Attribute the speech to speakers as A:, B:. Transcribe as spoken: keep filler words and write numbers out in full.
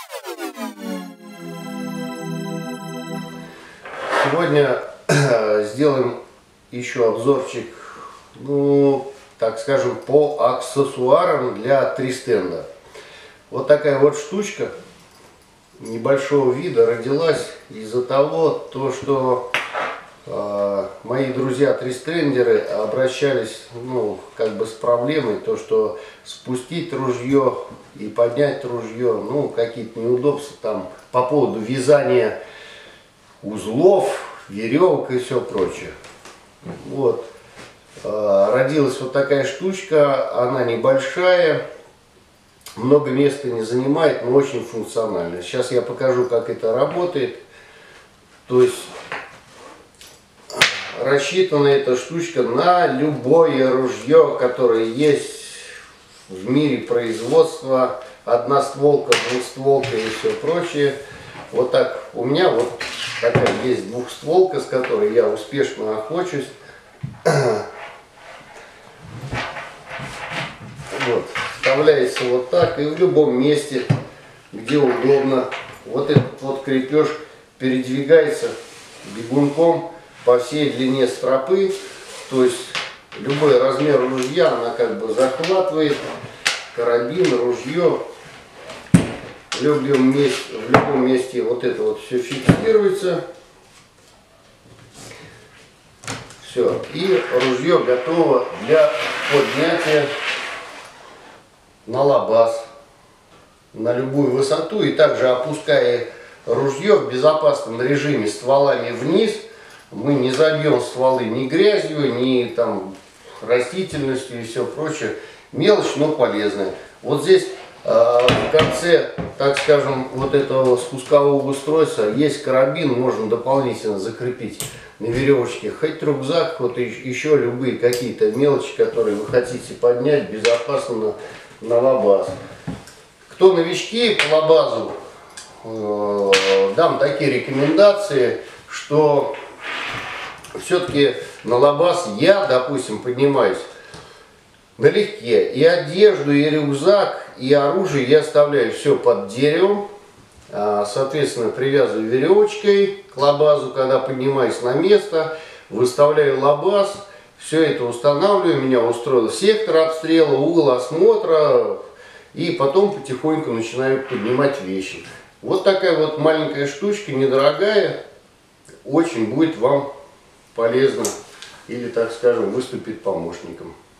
A: Сегодня сделаем еще обзорчик, ну, так скажем, по аксессуарам для тристенда. Вот такая вот штучка небольшого вида родилась из-за того, то, что э, мои друзья тристендеры обращались, ну, как бы с проблемой, то, что спустить ружье и поднять ружье, ну, какие-то неудобства там по поводу вязания узлов, веревок и все прочее. Вот. Родилась вот такая штучка, она небольшая, много места не занимает, но очень функциональная. Сейчас я покажу, как это работает. То есть рассчитана эта штучка на любое ружье, которое есть в мире производства, одностволка, двухстволка и все прочее. Вот так у меня вот такая есть двухстволка, с которой я успешно охочусь. Вот, вставляется вот так, и в любом месте, где удобно, вот этот вот крепеж передвигается бегунком по всей длине стропы. То есть любой размер ружья она как бы захватывает, карабин, ружье. В любом месте, в любом месте вот это вот все фиксируется. Все, и ружье готово для поднятия на лабаз, на любую высоту, и также опуская ружье в безопасном режиме стволами вниз, мы не забьем стволы ни грязью, ни там растительностью и все прочее. Мелочь, но полезная. Вот здесь э, в конце, так скажем, вот этого спускового устройства есть карабин, можно дополнительно закрепить на веревочке хоть рюкзак, вот еще любые какие-то мелочи, которые вы хотите поднять безопасно на, на лабаз. Кто новички по лабазу, э, дам такие рекомендации, что все-таки на лабаз я, допустим, поднимаюсь налегке. И одежду, и рюкзак, и оружие я оставляю все под деревом. Соответственно, привязываю веревочкой к лабазу, когда поднимаюсь на место, выставляю лабаз, все это устанавливаю, меня устроил сектор обстрела, угол осмотра, и потом потихоньку начинаю поднимать вещи. Вот такая вот маленькая штучка, недорогая, очень будет вам полезна или, так скажем, выступит помощником.